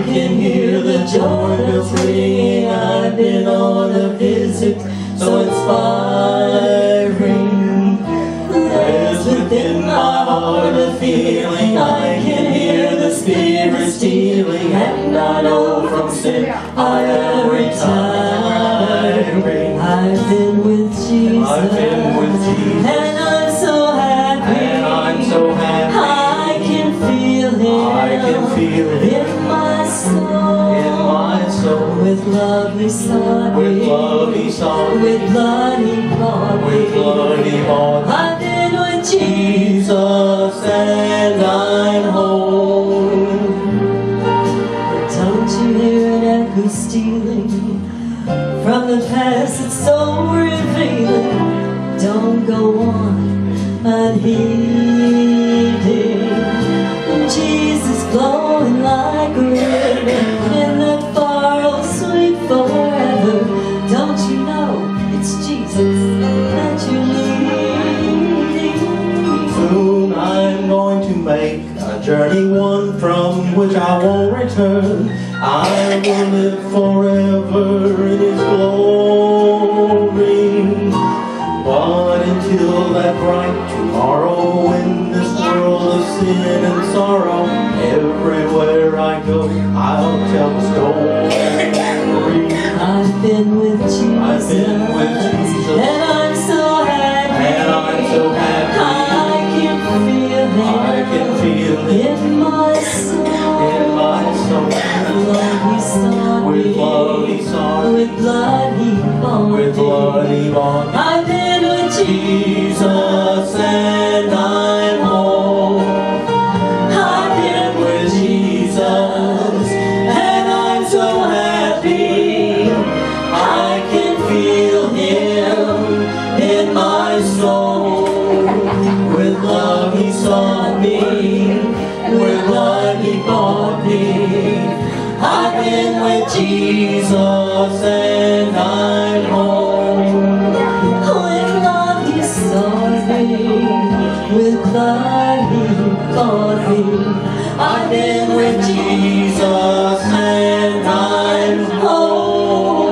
can hear the joy bells ringing. I've been on a visit so inspiring. There's within my heart a feeling. I can hear the Spirit stealing, and I know from sin I am retiring. I've been with Jesus, I've been with Jesus, and I'm so happy. and I'm so happy. I can feel Him, I can feel Him in my soul, in my soul. with love He sought With me, love He sought me, with blood He bought me. with blood He bought me. I've been with Jesus, Jesus, and I'm home. don't you hear an echo stealing from the past? It's so revealing. Don't go on unheeding. Jesus blowing like a river in that far old sweet forever. Don't you know it's Jesus that you're needing? Soon I'm going to make a journey, one from which I won't return. I will live forever in His glory. But until that bright tomorrow, in this world of sin and sorrow, everywhere I go, I'll tell the story. I've been with Jesus, I've been with Jesus, and I'm so happy. and I'm so happy. I can feel Him, I can feel Him in my soul, in my soul. with love He sought me, With love He sought me, with blood He bought with blood me. He bought me. I've been with Jesus, and I'm home. I've been with Jesus, and I'm so happy. I can feel Him in my soul. With love He sought me, with blood He bought me. I've been with Jesus, and I'm home. with love He sought me, with blood He bought me. I've been with Jesus, and I'm home.